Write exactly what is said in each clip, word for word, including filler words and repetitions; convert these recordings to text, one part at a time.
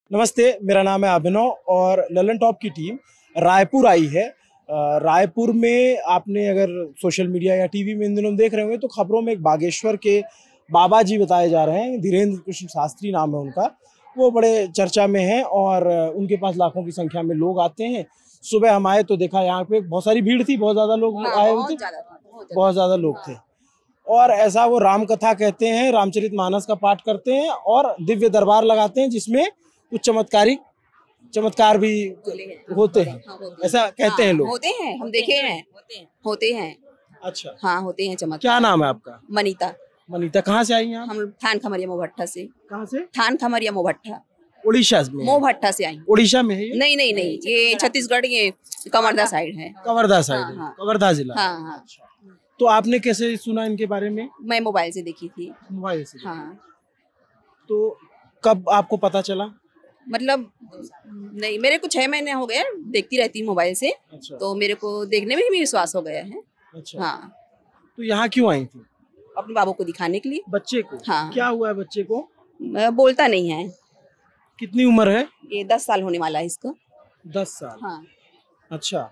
नमस्ते, मेरा नाम है अभिनव और ललन टॉप की टीम रायपुर आई है। रायपुर में आपने अगर सोशल मीडिया या टीवी में इन दिनों देख रहे होंगे तो खबरों में एक बागेश्वर के बाबा जी बताए जा रहे हैं। धीरेन्द्र कृष्ण शास्त्री नाम है उनका, वो बड़े चर्चा में हैं और उनके पास लाखों की संख्या में लोग आते हैं। सुबह हम आए तो देखा यहाँ पे बहुत सारी भीड़ थी, बहुत ज़्यादा लोग आए हुए थे, बहुत ज़्यादा लोग थे। और ऐसा वो राम कथा कहते हैं, रामचरितमानस का पाठ करते हैं और दिव्य दरबार लगाते हैं जिसमें कुछ चमत्कारिक चमत्कार भी होते हैं, ऐसा कहते हैं लोग। होते हैं, हम देखे हैं, होते हैं। अच्छा, हाँ, होते हैं चमत्कार। क्या नाम है आपका? मनीता। मनीता, कहाँ से आई हैं आप? हम थान खमरिया मोहभट्टा से। कहाँ से? थान खमरिया मोहभट्टा, उड़ीसा में? मोहभट्टा से आई। उड़ीसा में है ये? नहीं नहीं नहीं, ये छत्तीसगढ़, ये कवर्धा साइड है। कवर्धा साइड हाँ, है, हाँ। कवर्धा जिला। हाँ हाँ। तो आपने कैसे सुना इनके बारे में? मैं मोबाइल से देखी थी। मोबाइल से? हाँ। तो कब आपको पता चला? मतलब नहीं, मेरे को छह महीने हो गए देखती रहती हूँ मोबाइल से। अच्छा। तो मेरे को देखने में ही विश्वास हो गया है। अच्छा। हाँ। तो यहाँ क्यों आई थी? अपने बाबू को दिखाने के लिए। बच्चे को? हाँ। क्या हुआ है बच्चे को? बोलता नहीं है। कितनी उम्र है? ये दस साल होने वाला है इसको। दस साल? हाँ। अच्छा,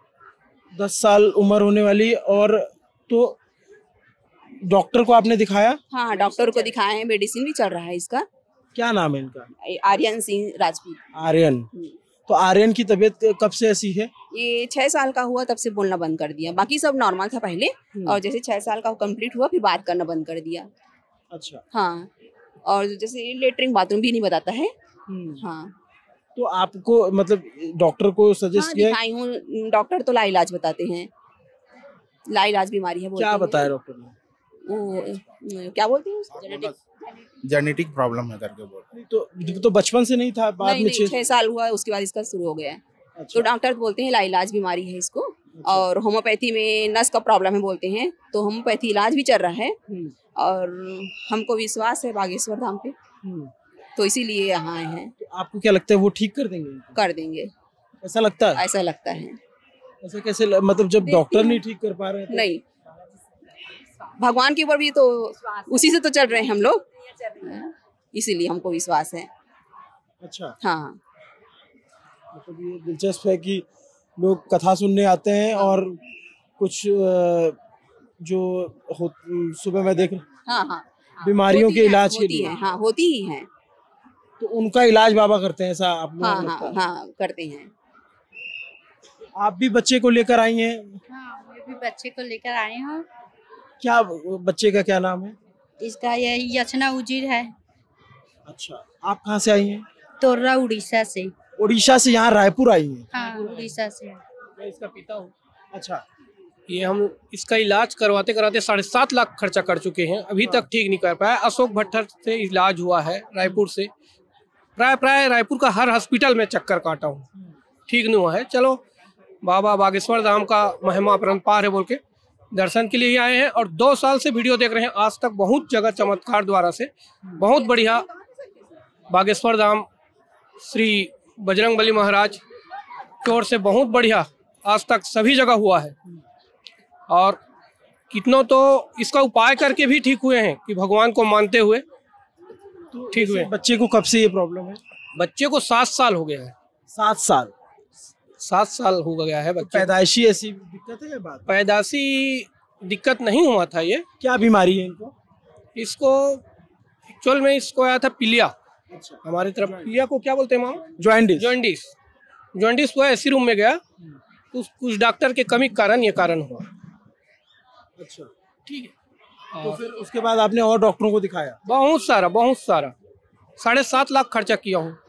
दस साल उम्र होने वाली। और तो डॉक्टर को आपने दिखाया? हाँ, डॉक्टर को दिखाया है, मेडिसिन भी चल रहा है इसका। क्या नाम है इनका? आर्यन सिंह राजपूत। आर्यन। तो आर्यन की तबीयत कब से ऐसी है? ये छह साल का हुआ तब से बोलना बंद कर दिया, बाकी सब नॉर्मल था पहले, और जैसे छह साल का कंप्लीट हुआ फिर बात करना बंद कर दिया। अच्छा। हाँ, और जैसे लेटरिन बाथरूम भी नहीं बताता है। हाँ। तो आपको मतलब डॉक्टर को सजेस्ट किया? दिखाई हूँ, डॉक्टर तो लाइलाज बताते हैं, लाइलाज बीमारी है। क्या बताया डॉक्टर ने? वो क्या बोलते हैं, जेनेटिक जेनेटिक प्रॉब्लम है करके बोल। तो तो बचपन से नहीं था, बाद में छह साल हुआ उसके बाद इसका शुरू हो गया है। अच्छा। तो डॉक्टर बोलते हैं लाइलाज बीमारी है इसको। अच्छा। और होम्योपैथी में नस का प्रॉब्लम है बोलते हैं, तो होम्योपैथी इलाज भी चल रहा है और हमको विश्वास है बागेश्वर धाम पे, तो इसीलिए यहाँ आए हैं। तो आपको क्या लगता है वो ठीक कर देंगे? कर देंगे, ऐसा लगता है? ऐसा लगता है। ऐसा कैसे ल... मतलब जब डॉक्टर नहीं ठीक कर पा रहे हैं तो... नहीं, भगवान के ऊपर भी तो उसी से तो चल रहे हैं हम लोग, इसीलिए हमको विश्वास है। अच्छा। हाँ, मतलब ये दिलचस्प है कि लोग कथा सुनने आते हैं और कुछ जो हो सुबह मैं देख हाँ हाँ बीमारियों के इलाज के लिए। हाँ, होती ही है, तो उनका इलाज बाबा करते हैं, ऐसा आप लोग? हाँ हाँ हाँ, करते हैं। आप भी बच्चे को लेकर आई हैं? हाँ, मैं भी बच्चे को लेकर आई हूँ। क्या बच्चे का क्या नाम है? इसका यही यचना उजीर है। अच्छा, आप कहाँ से आई हैं? तोर्रा, उड़ीसा से। उड़ीसा से यहाँ रायपुर आई हैं? हाँ, उड़ीसा से। मैं इसका पिता हूँ। अच्छा। ये हम इसका इलाज करवाते कराते साढ़े सात लाख खर्चा कर चुके हैं, अभी तक ठीक नहीं कर पाया। अशोक भट्टर से इलाज हुआ है, रायपुर से प्राय प्राय रायपुर का हर हॉस्पिटल में चक्कर काटा हूँ, ठीक नहीं हुआ है। चलो बाबा बागेश्वर धाम का महिमा अपरंपार है बोल के दर्शन के लिए ही आए हैं और दो साल से वीडियो देख रहे हैं। आज तक बहुत जगह चमत्कार द्वारा से बहुत बढ़िया बागेश्वर धाम श्री बजरंगबली महाराज की ओर से बहुत बढ़िया आज तक सभी जगह हुआ है और कितनों तो इसका उपाय करके भी ठीक हुए हैं कि भगवान को मानते हुए ठीक हुए। बच्चे को कब से ये प्रॉब्लम है? बच्चे को सात साल हो गया है। सात साल? सात साल हो गया है बच्चे। पैदाइशी ऐसी दिक्कत है या बात? पैदाइशी दिक्कत नहीं हुआ था। ये क्या बीमारी है इनको? इसको एक्चुअल में इसको आया था पीलिया। अच्छा। हमारी तरफ पीलिया को क्या बोलते हैं मामा? जॉइंडिस। जॉइंडिस जॉइंडिस हुआ, ऐसी रूम में गया तो कुछ डॉक्टर के कमी के कारण ये कारण हुआ। अच्छा, ठीक है। तो फिर उसके बाद आपने और डॉक्टरों को दिखाया? बहुत सारा बहुत सारा साढ़े सात लाख खर्चा किया हूँ।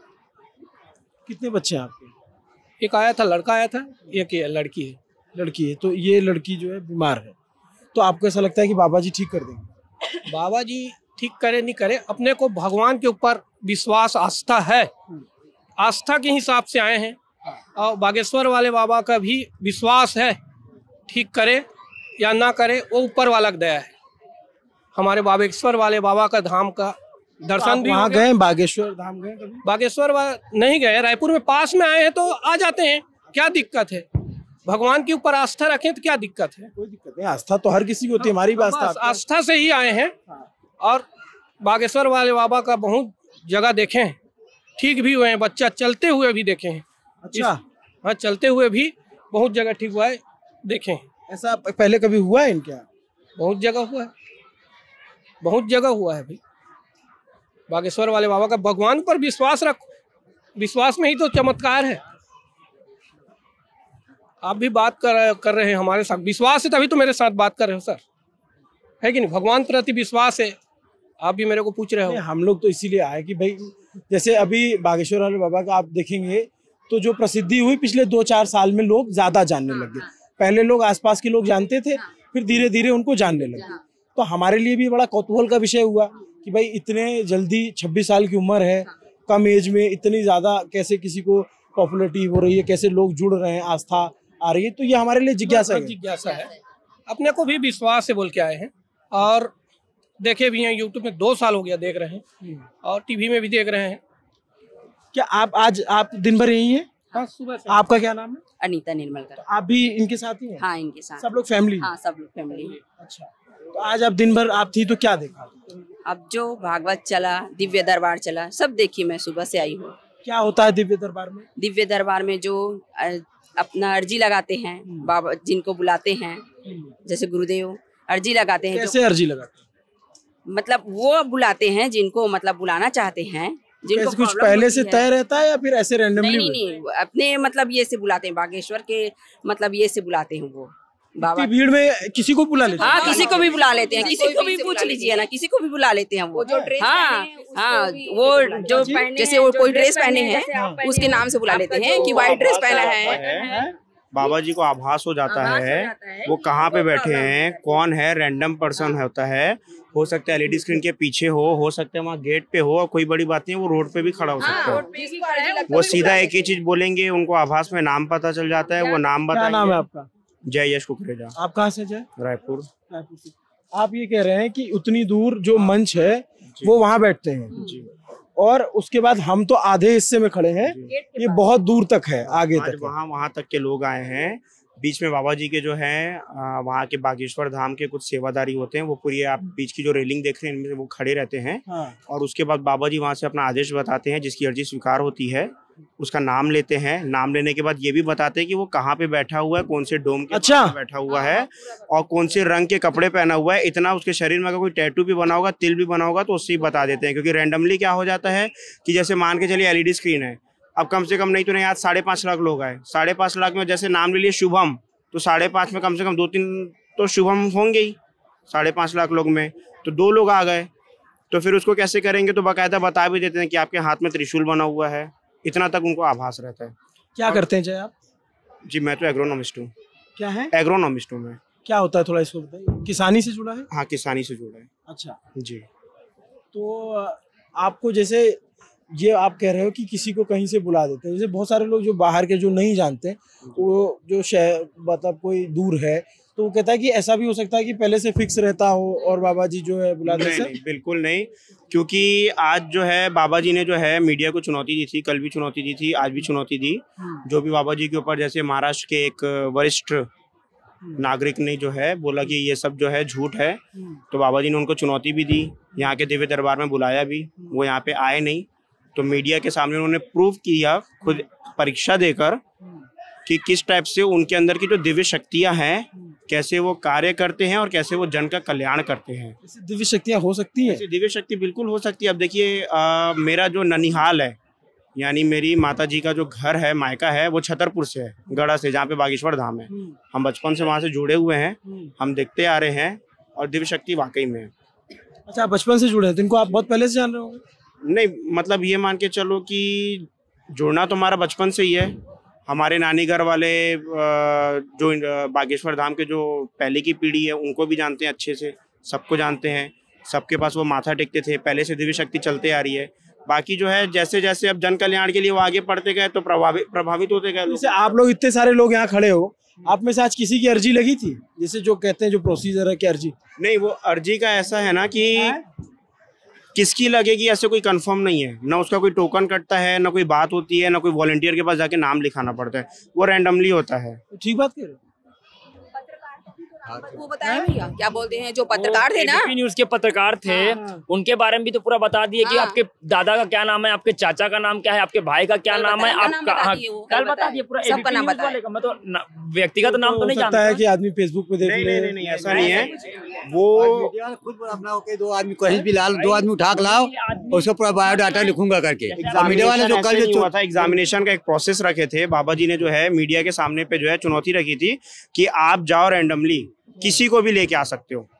कितने बच्चे हैं आपके? एक आया था लड़का आया था, एक लड़की है। लड़की है, तो ये लड़की जो है बीमार है, तो आपको ऐसा लगता है कि बाबा जी ठीक कर देंगे? बाबा जी ठीक करे नहीं करे, अपने को भगवान के ऊपर विश्वास आस्था है, आस्था के हिसाब से आए हैं और बागेश्वर वाले बाबा का भी विश्वास है, ठीक करे या ना करे वो ऊपर वाला दया है। हमारे बागेश्वर वाले बाबा का धाम का दर्शन भी वहाँ गए? बागेश्वर धाम गए कभी? बागेश्वर नहीं गए, रायपुर में पास में आए हैं तो आ जाते हैं, क्या दिक्कत है? भगवान के ऊपर आस्था रखें तो क्या दिक्कत है? कोई दिक्कत नहीं, आस्था तो हर किसी की होती है, हमारी भी आस्था आस्था से ही आए हैं और बागेश्वर वाले बाबा का बहुत जगह देखे हैं, ठीक भी हुए हैं, बच्चा चलते हुए भी देखे हैं। अच्छा, हाँ, चलते हुए भी बहुत जगह ठीक हुआ है, देखे हैं। ऐसा पहले कभी हुआ है इनके यहाँ? बहुत जगह हुआ है, बहुत जगह हुआ है भाई। बागेश्वर वाले बाबा का भगवान पर विश्वास रखो, विश्वास में ही तो चमत्कार है। आप भी बात कर कर रहे हैं हमारे साथ, विश्वास है तभी तो मेरे साथ बात कर रहे हो सर, है कि नहीं? भगवान प्रति विश्वास है, आप भी मेरे को पूछ रहे हो। हम लोग तो इसीलिए आए कि भाई जैसे अभी बागेश्वर वाले बाबा का आप देखेंगे तो जो प्रसिद्धि हुई पिछले दो चार साल में लोग ज्यादा जानने लगे। पहले लोग आसपास के लोग जानते थे, फिर धीरे धीरे उनको जानने लगे। तो हमारे लिए भी बड़ा कौतूहल का विषय हुआ कि भाई इतने जल्दी छब्बीस साल की उम्र है, कम एज में इतनी ज्यादा कैसे किसी को पॉपुलरिटी हो रही है, कैसे लोग जुड़ रहे हैं, आस्था आ रही है। तो ये हमारे लिए जिज्ञासा है। जिज्ञासा है, अपने को भी विश्वास से बोल के आए हैं और देखे भी हैं। यूट्यूब में दो साल हो गया देख रहे हैं और टीवी में भी देख रहे हैं। क्या आप आज आप दिन भर यही हैं? हाँ, सुबह से। आपका क्या नाम है? अनीता निर्मलकर। आप भी इनके साथ ही हैं? हाँ, इनके साथ सब लोग फैमिली? हाँ, सब लोग फैमिली। अच्छा, तो आज आप दिन भर आप थी तो क्या देखा? अब जो भागवत चला, दिव्य दरबार चला, सब देखी। मैं सुबह से आई हूँ। क्या होता है दिव्य दरबार में? दिव्य दरबार में जो अ, अपना अर्जी लगाते हैं बाबा, जिनको बुलाते हैं, जैसे गुरुदेव अर्जी लगाते हैं। कैसे अर्जी लगाते हैं? मतलब वो बुलाते हैं जिनको मतलब बुलाना चाहते हैं, जिनको कुछ पहले से तय रहता है या फिर ऐसे रैंडमली? नहीं, नहीं नहीं, अपने मतलब ये से बुलाते हैं, बागेश्वर के मतलब ये से बुलाते हैं वो बाबा। भीड़ में किसी को बुला लेते हैं? हाँ, किसी को भी बुला लेते हैं, किसी को भी पूछ लीजिए ना, किसी को भी बुला लेते हैं वो। हाँ हाँ, वो जो जैसे वो कोई ड्रेस पहने हैं उसके नाम से बुला लेते हैं कि व्हाइट ड्रेस पहना है। बाबा जी को आभास हो जाता है वो कहाँ पे बैठे हैं, कौन है, रैंडम पर्सन होता है। हो सकता है एलईडी स्क्रीन के पीछे हो हो सकता है वहाँ गेट पे हो, और कोई बड़ी बात नहीं है, वो रोड पे भी खड़ा हो सकता है। वो सीधा एक ही चीज बोलेंगे, उनको आभास में नाम पता चल जाता है, वो नाम बताएंगे। क्या नाम है आपका? जय यश कुकरेजा। आप कहाँ से? जय रायपुर। रायपुर से। आप ये कह रहे हैं कि उतनी दूर जो मंच है वो वहाँ बैठते हैं जी। और उसके बाद हम तो आधे हिस्से में खड़े हैं, ये बहुत दूर तक है, आगे तक। वहाँ वहाँ तक के लोग आए हैं। बीच में बाबा जी के जो हैं वहाँ के बागेश्वर धाम के कुछ सेवादारी होते हैं, वो पूरी आप बीच की जो रेलिंग देख रहे हैं इनमें से वो खड़े रहते हैं। हाँ। और उसके बाद बाबा जी वहाँ से अपना आदेश बताते हैं, जिसकी अर्जी स्वीकार होती है उसका नाम लेते हैं। नाम लेने के बाद ये भी बताते हैं कि वो कहाँ पे बैठा हुआ है, कौन से डोम के अच्छा बैठा हुआ है और कौन से रंग के कपड़े पहना हुआ है। इतना उसके शरीर में अगर कोई टैटू भी बना होगा, तिल भी बना होगा तो उससे ही बता देते हैं। क्योंकि रैंडमली क्या हो जाता है कि जैसे मान के चलिए एलईडी स्क्रीन है, अब कम से कम नहीं तो नहीं आज साढ़े पाँच लाख लोग आए, साढ़े पाँच लाख में जैसे नाम ले लिए शुभम, तो साढ़े पाँच में कम से कम दो तीन तो शुभम होंगे ही साढ़े पाँच लाख लोग में। तो दो लोग आ गए तो फिर उसको कैसे करेंगे, तो बाकायदा बता भी देते हैं कि आपके हाथ में त्रिशूल बना हुआ है। इतना तक उनको आभास रहता है। क्या करते हैं जय आप? जी मैं तो एग्रोनॉमिस्ट हूँ। क्या है? एग्रोनॉमिस्ट हूँ मैं। क्या होता है थोड़ा इसको बताइए। किसानी से जुड़ा है? हाँ, किसानी से जुड़ा है। अच्छा जी। तो आपको जैसे ये आप कह रहे हो कि किसी को कहीं से बुला देते हैं, जैसे बहुत सारे लोग जो बाहर के जो नहीं जानते, वो जो शहर मतलब कोई दूर है, तो वो कहता है कि ऐसा भी हो सकता है कि पहले से फिक्स रहता हो और बाबा जी जो है बुला देते हैं। बिल्कुल नहीं, क्योंकि आज जो है बाबा जी ने जो है मीडिया को चुनौती दी थी, कल भी चुनौती दी थी, आज भी चुनौती दी। जो भी बाबा जी के ऊपर, जैसे महाराष्ट्र के एक वरिष्ठ नागरिक ने जो है बोला कि ये सब जो है झूठ है, तो बाबा जी ने उनको चुनौती भी दी, यहाँ के दिव्य दरबार में बुलाया भी, वो यहाँ पे आए नहीं। तो मीडिया के सामने उन्होंने प्रूव किया खुद परीक्षा देकर कि किस टाइप से उनके अंदर की जो दिव्य शक्तियां हैं, कैसे वो कार्य करते हैं और कैसे वो जन का कल्याण करते हैं। दिव्य शक्तियां हो सकती हैं? दिव्य शक्ति बिल्कुल हो सकती है। अब देखिए, मेरा जो ननिहाल है, यानी मेरी माता जी का जो घर है, मायका है, वो छतरपुर से है, गढ़ा से, जहाँ पे बागेश्वर धाम है। हम बचपन से वहाँ से जुड़े हुए हैं, हम देखते आ रहे हैं और दिव्य शक्ति वाकई में है। अच्छा, बचपन से जुड़े हैं तो इनको आप बहुत पहले से जान रहे होंगे? नहीं, मतलब ये मान के चलो कि जुड़ना तो हमारा बचपन से ही है। हमारे नानी घर वाले जो बागेश्वर धाम के जो पहले की पीढ़ी है उनको भी जानते हैं अच्छे से, सबको जानते हैं, सबके पास वो माथा टेकते थे, पहले से दिव्य शक्ति चलते आ रही है। बाकी जो है जैसे जैसे अब जन कल्याण के लिए वो आगे बढ़ते गए तो प्रभावित प्रभावित होते गए। जैसे आप लोग इतने सारे लोग यहाँ खड़े हो, आप में से आज किसी की अर्जी लगी थी? जैसे जो कहते हैं जो प्रोसीजर है कि अर्जी नहीं, वो अर्जी का ऐसा है ना कि किसकी लगेगी ऐसे कोई कंफर्म नहीं है, ना उसका कोई टोकन कटता है, ना कोई बात होती है, ना कोई वॉलंटियर के पास जाके नाम लिखाना पड़ता है, वो रैंडमली होता है। ठीक बात कह रहे हो? वो बताया भैया क्या बोलते हैं जो पत्रकार थे ना, एबीपी न्यूज के पत्रकार थे, उनके बारे में भी तो पूरा बता दिए कि हाँ। आपके दादा का क्या नाम है, आपके चाचा का नाम क्या है, आपके भाई का क्या कल नाम है, बताया, नाम आपका बता हाँ, दिए वो, कल कल बता बताया। दिए पूरा सबका एबीपी नाम न्यूज बताया। वाले का। मैं तो न- व्यक्तिगत नाम तो हो नहीं सकता जानता है कि आदमी फेसबुक पे देख नहीं ले। नहीं नहीं नहीं, ऐसा नहीं है। वो मीडिया ने खुद अपना होके दो आदमी कहीं भी लाओ, दो आदमी उठा के लाओ, उसको पूरा बायोडाटा लिखूंगा करके। और मीडिया वाले जो कल जो हुआ था, एग्जामिनेशन का एक प्रोसेस रखे थे बाबा जी ने, जो है मीडिया के सामने पे जो है चुनौती रखी थी कि आप जाओ रैंडमली किसी को भी लेके आ सकते हो,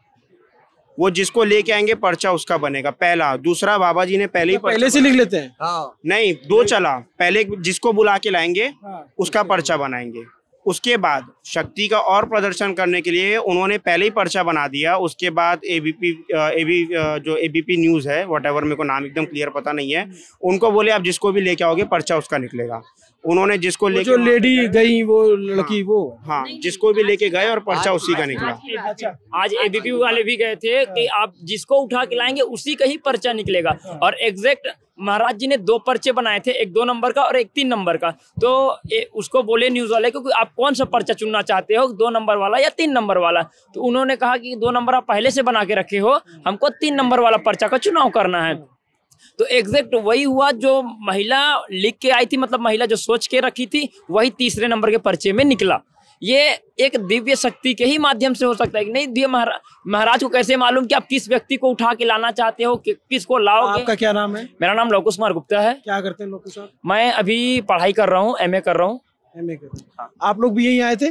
वो जिसको लेके आएंगे पर्चा उसका बनेगा। पहला। दूसरा, बाबा जी ने पहले ही पहले से लिख लेते हैं। हाँ नहीं, दो चला। पहले जिसको बुला के लाएंगे हाँ। उसका पर्चा बनाएंगे। उसके बाद शक्ति का और प्रदर्शन करने के लिए उन्होंने पहले ही पर्चा बना दिया। उसके बाद एबीपी एबी जो एबीपी न्यूज है, व्हाटएवर, मेरे को नाम एकदम क्लियर पता नहीं है, उनको बोले आप जिसको भी लेके आओगे पर्चा उसका निकलेगा। उन्होंने जिसको वो लेके जो लेडी गई वो लड़की वो हाँ, जिसको भी लेके गए और पर्चा उसी का निकला। अच्छा आज एबीपी वाले भी गए थे कि आप जिसको उठा के लाएंगे उसी का ही पर्चा निकलेगा। और एग्जैक्ट महाराज जी ने दो पर्चे बनाए थे, एक दो नंबर का और एक तीन नंबर का। तो ए, उसको बोले न्यूज वाले को कि आप कौन सा पर्चा चुनना चाहते हो, दो नंबर वाला या तीन नंबर वाला। तो उन्होंने कहा कि दो नंबर आप पहले से बना के रखे हो, हमको तीन नंबर वाला पर्चा का चुनाव करना है। तो एग्जैक्ट वही हुआ जो महिला लिख के आई थी, मतलब महिला जो सोच के रखी थी वही तीसरे नंबर के पर्चे में निकला। ये एक दिव्य शक्ति के ही माध्यम से हो सकता है कि नहीं। दिव्य महाराज महाराज को कैसे मालूम कि आप किस व्यक्ति को उठा के लाना चाहते हो, कि, किसको लाओगे। आपका क्या नाम है? मेरा नाम लोकुश कुमार गुप्ता है। क्या करते हैं लोग साहब? मैं अभी पढ़ाई कर रहा हूँ, एमए कर रहा हूँ। एमए करते हैं। आप लोग भी यहीं आए थे?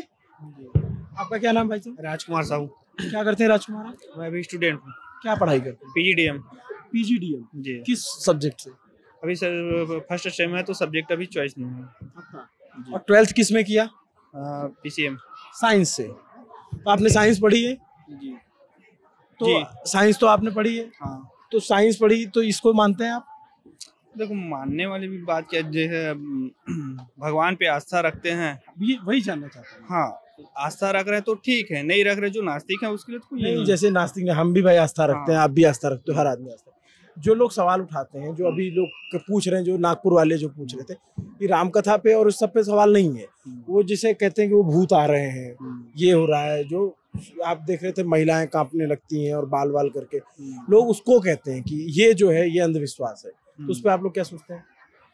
आपका क्या नाम भाई साहब? राजकुमार साहू। क्या करते हैं राजकुमार आप? मैं अभी स्टूडेंट हूँ, क्या पढ़ाई करते हैं? पीजीडीएम। पीजीडीएम जी। किस सब्जेक्ट से? अभी सर फर्स्ट सेम है तो सब्जेक्ट अभी चॉइस नहीं है। और ट्वेल्थ किस में किया? पीसीएम। साइंस से। तो आपने साइंस पढ़ी है? जी। तो जी। साइंस तो आपने पढ़ी है। हाँ। तो साइंस पढ़ी तो इसको मानते हैं आप? देखो, मानने वाली भी बात क्या, जैसे भगवान पे आस्था रखते हैं, ये वही जानना चाहते हैं। हाँ, आस्था रख रहे हैं तो ठीक है, नहीं रख रहे जो नास्तिक है उसके लिए तो कोई नहीं, नहीं। जैसे नास्तिक ने, हम भी भाई आस्था रखते हैं, हाँ। आप भी आस्था रखते हो, हर आदमी आस्था। जो लोग सवाल उठाते हैं, जो अभी लोग पूछ रहे हैं, जो नागपुर वाले जो पूछ रहे थे कि राम कथा पे और उस सब पे सवाल नहीं है, वो जिसे कहते हैं कि वो भूत आ रहे हैं, ये हो रहा है, जो आप देख रहे थे महिलाएं कांपने लगती हैं और बाल बाल करके, लोग उसको कहते हैं कि ये जो है ये अंधविश्वास है। तो उस पर आप लोग क्या सोचते हैं?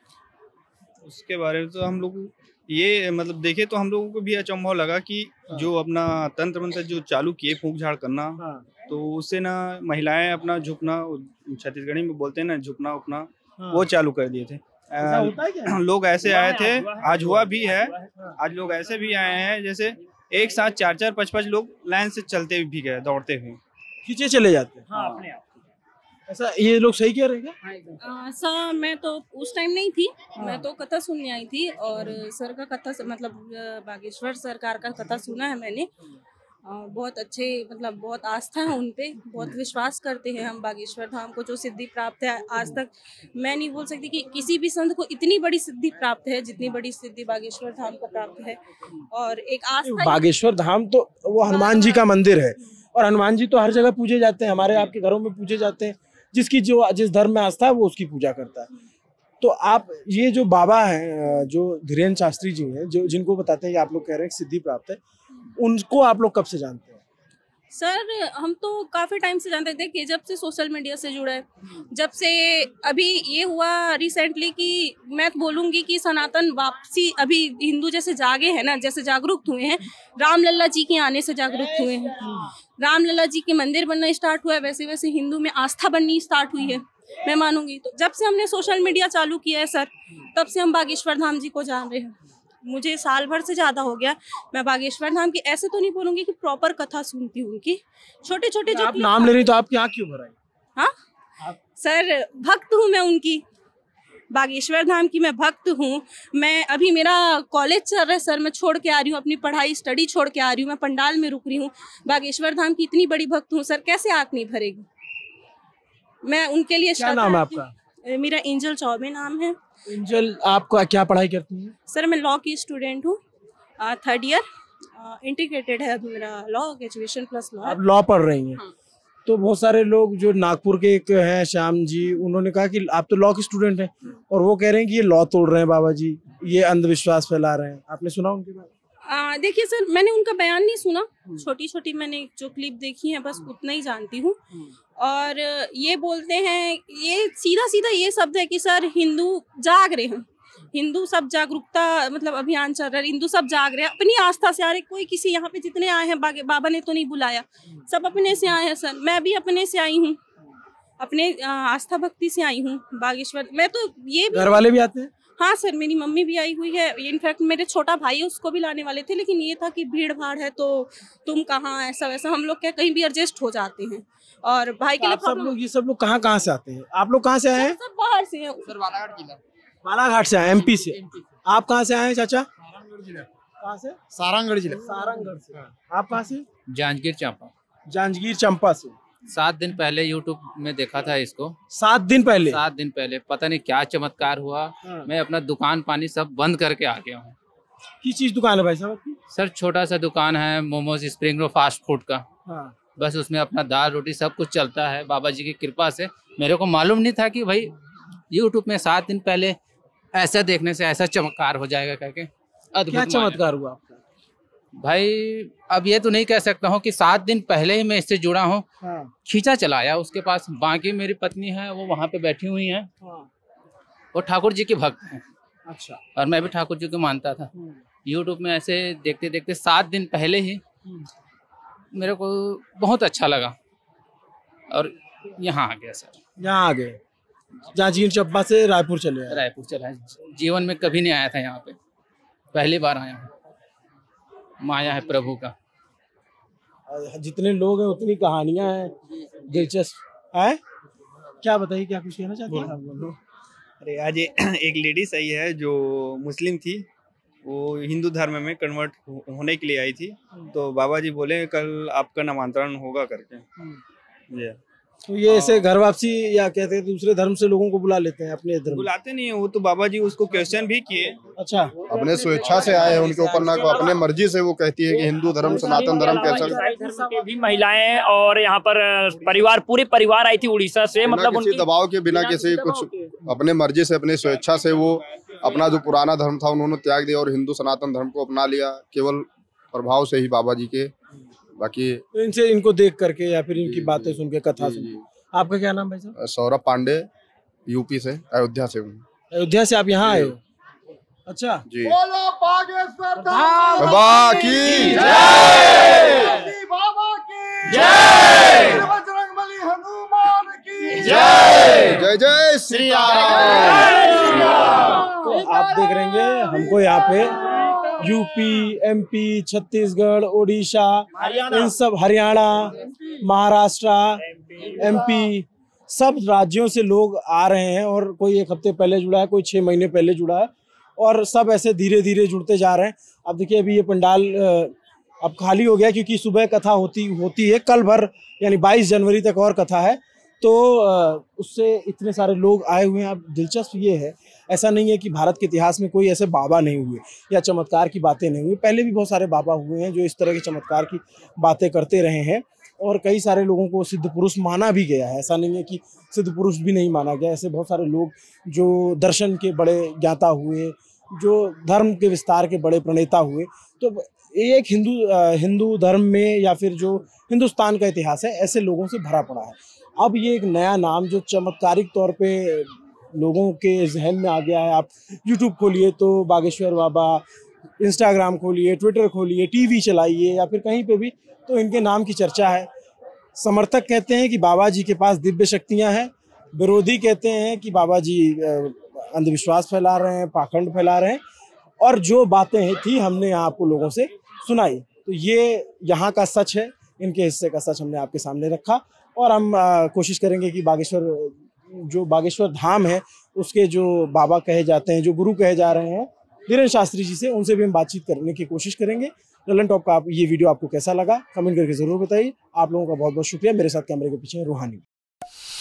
उसके बारे में तो हम लोग ये मतलब देखे तो हम लोगों को भी अचंभव लगा कि जो अपना तंत्र मंत्र जो चालू किए, फूंक झाड़ करना, हाँ। तो उससे ना महिलाएं अपना झुकना, छत्तीसगढ़ी में बोलते हैं ना झुकना उपना, हाँ। वो चालू कर दिए थे। ऐसा होता है क्या? लोग ऐसे आए थे, आज हुआ भी है, आज लोग ऐसे भी आए हैं जैसे एक साथ चार चार पाँच पाँच लोग लाइन से चलते भी गए, दौड़ते हुए खींचे चले जाते हैं। हाँ, अपने आप। ऐसा ये लोग सही कह रहे हैं क्या? सर मैं तो उस टाइम नहीं थी, मैं तो कथा सुनने आई थी और सर का कथा मतलब बागेश्वर सरकार का कथा सुना है मैंने। अ, बहुत अच्छे, मतलब बहुत आस्था है उन पे, बहुत विश्वास करते हैं हम बागेश्वर धाम को। जो सिद्धि प्राप्त है आज तक मैं नहीं बोल सकती कि किसी भी संत को इतनी बड़ी सिद्धि प्राप्त है जितनी बड़ी सिद्धि बागेश्वर धाम को प्राप्त है। और एक आस्था, बागेश्वर धाम तो वो हनुमान जी का मंदिर है, और हनुमान जी तो हर जगह पूजे जाते हैं, हमारे आपके घरों में पूजे जाते हैं। जिसकी जो जिस धर्म में आस्था है वो उसकी पूजा करता है। तो आप ये जो बाबा हैं, जो धीरेन्द्र शास्त्री जी हैं, जो जिनको बताते हैं कि आप लोग कह रहे हैं कि सिद्धि प्राप्त है, उनको आप लोग कब से जानते हैं? सर हम तो काफ़ी टाइम से जानते थे कि जब से सोशल मीडिया से जुड़ा है, जब से अभी ये हुआ रिसेंटली कि मैं बोलूँगी कि सनातन वापसी, अभी हिंदू जैसे जागे हैं ना, जैसे जागरूक हुए हैं, रामलला जी के आने से जागरूक हुए हैं, रामलला जी के मंदिर बनना स्टार्ट हुआ है, वैसे वैसे हिंदू में आस्था बननी स्टार्ट हुई है, मैं मानूंगी। तो जब से हमने सोशल मीडिया चालू किया है सर, तब से हम बागेश्वर धाम जी को जान रहे हैं। मुझे साल भर से ज़्यादा हो गया। मैं बागेश्वर धाम की ऐसे तो नहीं बोलूँगी कि प्रॉपर कथा सुनती हूँ उनकी, छोटे छोटे जो आप नाम ले रही तो आपकी आँख क्यों भर आई? हाँ सर, भक्त हूँ मैं उनकी, बागेश्वर धाम की मैं भक्त हूँ। मैं अभी मेरा कॉलेज चल रहा है सर, मैं छोड़ के आ रही हूँ अपनी पढ़ाई, स्टडी छोड़ के आ रही हूँ, मैं पंडाल में रुक रही हूँ। बागेश्वर धाम की इतनी बड़ी भक्त हूँ सर, कैसे आँख नहीं भरेगी। मैं उनके लिए क्या नाम है आपका? मेरा एंजल चौबे नाम है। एंजल, आपका क्या पढ़ाई करती हैं? सर मैं लॉ की स्टूडेंट हूँ, थर्ड ईयर, इंटीग्रेटेड है अभी मेरा लॉ, ग्रेजुएशन प्लस लॉ। आप लॉ पढ़ रही हैं? हाँ। तो बहुत सारे लोग जो नागपुर के एक हैं श्याम जी, उन्होंने कहा कि आप तो लॉ की स्टूडेंट हैं और वो कह रहे हैं कि ये लॉ तोड़ रहे हैं बाबा जी, ये अंधविश्वास फैला रहे हैं। आपने सुना उनके बारे में? आ, देखिए सर, मैंने उनका बयान नहीं सुना, छोटी छोटी मैंने जो क्लिप देखी है बस उतना ही जानती हूँ। और ये बोलते हैं, ये सीधा सीधा ये शब्द है कि सर हिंदू जाग रहे हैं, हिंदू सब जागरूकता मतलब अभियान चल रहा है, हिंदू सब जाग रहे हैं, अपनी आस्था से आ रहे। कोई किसी यहाँ पे जितने आए हैं बाबा ने तो नहीं बुलाया, सब अपने से आए हैं सर। मैं भी अपने से आई हूँ, अपने आस्था भक्ति से आई हूँ बागेश्वर। मैं तो ये घर वाले भी आते हैं? हाँ सर, मेरी मम्मी भी आई हुई है, इनफैक्ट मेरे छोटा भाई है उसको भी लाने वाले थे, लेकिन ये था कि भीड़ भाड़ है तो तुम कहाँ, ऐसा वैसा, हम लोग क्या कहीं भी एडजस्ट हो जाते हैं। और भाई के लिए सब लोग, ये सब लोग कहाँ कहाँ से आते हैं? आप लोग कहाँ से आए हैं? सब बाहर से हैं सर, बालाघाट जिला। बालाघाट से आए, एमपी से। आप कहाँ से आए हैं चाचा? कहाँ से? सारंगढ़ जिला। सारंगढ़ से। आप कहाँ से? जांजगीर चांपा। जांजगीर चंपा से। सात दिन पहले यूट्यूब में देखा था इसको। सात दिन पहले? सात दिन पहले पता नहीं क्या चमत्कार हुआ। हाँ। मैं अपना दुकान पानी सब बंद करके आ गया हूँ। किस चीज दुकान है भाई साहब आपकी? सर छोटा सा दुकान है, momos spring roll fast food का। हाँ। बस उसमें अपना दाल रोटी सब कुछ चलता है बाबा जी की कृपा से। मेरे को मालूम नहीं था कि भाई यूट्यूब में सात दिन पहले ऐसा देखने से ऐसा चमत्कार हो जाएगा करके। क्या चमत्कार हुआ आपका भाई? अब ये तो नहीं कह सकता हूँ कि सात दिन पहले ही मैं इससे जुड़ा हूँ। हाँ। खींचा चलाया उसके पास। बाकी मेरी पत्नी है, वो वहाँ पे बैठी हुई है। हाँ। वो ठाकुर जी की भक्त है। अच्छा। और मैं भी ठाकुर जी को मानता था। यूट्यूब में ऐसे देखते देखते सात दिन पहले ही मेरे को बहुत अच्छा लगा और यहाँ आ गया सर। यहाँ आ गए? जांजगीर चंपा से रायपुर चले आए? रायपुर चला है। जीवन में कभी नहीं आया था यहाँ पे, पहली बार आया हूँ। माया है प्रभु का। जितने लोग हैं उतनी कहानियां हैं, दिलचस्प है। क्या बताइए, क्या कुछ कहना चाहते हैं? अरे आज एक लेडीज आई है जो मुस्लिम थी, वो हिंदू धर्म में कन्वर्ट होने के लिए आई थी, तो बाबा जी बोले कल आपका नामांतरण होगा करके। जी। तो ये ऐसे घर वापसी या कहते हैं दूसरे धर्म से लोगों को बुला लेते हैं अपने धर्म? बुलाते नहीं है वो तो, बाबा जी उसको क्वेश्चन भी किए। अच्छा। अपने स्वेच्छा से आए हैं, उनके ऊपर ना अपने मर्जी से वो कहती है कि हिंदू धर्म सनातन धर्म कैसा। के भी महिलाएं और यहाँ पर परिवार, पूरे परिवार आई थी उड़ीसा से, मतलब किसी दबाव के बिना, किसी कुछ अपने मर्जी से अपने स्वेच्छा से वो अपना जो पुराना धर्म था उन्होंने त्याग दिया और हिंदू सनातन धर्म को अपना लिया, केवल प्रभाव से ही बाबा जी के। बाकी इनसे, इनको देख करके या फिर इनकी बातें सुन के, कथा सुन के। आपका क्या नाम भाई साहब? सौरभ पांडे, यूपी से, अयोध्या से हूँ। अयोध्या से आप यहाँ आए हो? अच्छा जी। बोलो बागेश्वर बाबा की जय, बाबा की जय, बजरंगबली हनुमान की जय, जय जय श्री राम। तो आप देख रहे हैं हमको यहाँ पे यूपी, एमपी, छत्तीसगढ़, ओडिशा, इन सब, हरियाणा, महाराष्ट्र, एमपी, सब राज्यों से लोग आ रहे हैं। और कोई एक हफ्ते पहले जुड़ा है, कोई छः महीने पहले जुड़ा है, और सब ऐसे धीरे धीरे जुड़ते जा रहे हैं। अब देखिए अभी ये पंडाल अब खाली हो गया क्योंकि सुबह कथा होती होती है, कल भर यानी बाईस जनवरी तक और कथा है, तो उससे इतने सारे लोग आए हुए हैं। अब दिलचस्प ये है, ऐसा नहीं है कि भारत के इतिहास में कोई ऐसे बाबा नहीं हुए या चमत्कार की बातें नहीं हुई। पहले भी बहुत सारे बाबा हुए हैं जो इस तरह के चमत्कार की बातें करते रहे हैं, और कई सारे लोगों को सिद्ध पुरुष माना भी गया है। ऐसा नहीं है कि सिद्ध पुरुष भी नहीं माना गया। ऐसे बहुत सारे लोग जो दर्शन के बड़े ज्ञाता हुए, जो धर्म के विस्तार के बड़े प्रणेता हुए। तो एक हिंदू हिंदू धर्म में या फिर जो हिंदुस्तान का इतिहास है ऐसे लोगों से भरा पड़ा है। अब ये एक नया नाम जो चमत्कारिक तौर पे लोगों के जहन में आ गया है। आप यूट्यूब खोलिए तो बागेश्वर बाबा, इंस्टाग्राम खोलिए, ट्विटर खोलिए, टीवी चलाइए या फिर कहीं पे भी तो इनके नाम की चर्चा है। समर्थक कहते हैं कि बाबा जी के पास दिव्य शक्तियां हैं, विरोधी कहते हैं कि बाबा जी अंधविश्वास फैला रहे हैं, पाखंड फैला रहे हैं, और जो बातें थी हमने यहाँ आपको लोगों से सुनाई। तो ये यहाँ का सच है, इनके हिस्से का सच हमने आपके सामने रखा, और हम आ, कोशिश करेंगे कि बागेश्वर जो बागेश्वर धाम है उसके जो बाबा कहे जाते हैं, जो गुरु कहे जा रहे हैं धीरेन्द्र शास्त्री जी से, उनसे भी हम बातचीत करने की कोशिश करेंगे। ललन टॉप का आप ये वीडियो आपको कैसा लगा कमेंट करके ज़रूर बताइए। आप लोगों का बहुत बहुत शुक्रिया। मेरे साथ कैमरे के पीछे रूहानी।